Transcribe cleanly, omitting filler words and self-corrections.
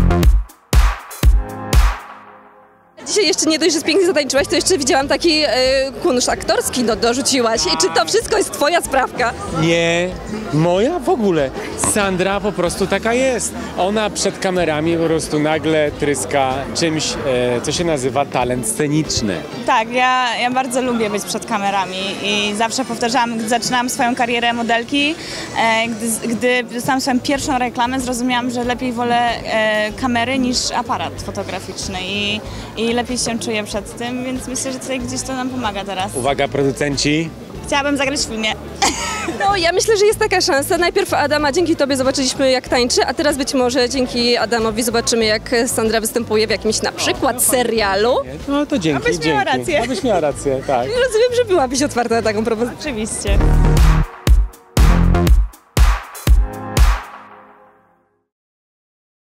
Dzisiaj jeszcze nie dość, że pięknie zatańczyłaś, to jeszcze widziałam taki kunszt aktorski dorzuciłaś. I czy to wszystko jest twoja sprawka? Nie, moja w ogóle. Sandra po prostu taka jest. Ona przed kamerami po prostu nagle tryska czymś, co się nazywa talent sceniczny. Tak, ja bardzo lubię być przed kamerami i zawsze powtarzałam, gdy zaczynałam swoją karierę modelki, gdy dostałam swoją pierwszą reklamę, zrozumiałam, że lepiej wolę kamery niż aparat fotograficzny i lepiej się czuję przed tym, więc myślę, że tutaj gdzieś to nam pomaga teraz. Uwaga, producenci. Chciałabym zagrać w filmie. No, ja myślę, że jest taka szansa. Najpierw Adama, dzięki tobie zobaczyliśmy, jak tańczy, a teraz być może dzięki Adamowi zobaczymy, jak Sandra występuje w jakimś na przykład serialu. No to dzięki, Abyś miała dzięki. rację. Abyś miała rację, tak. Rozumiem, że byłabyś otwarta na taką propozycję. Oczywiście.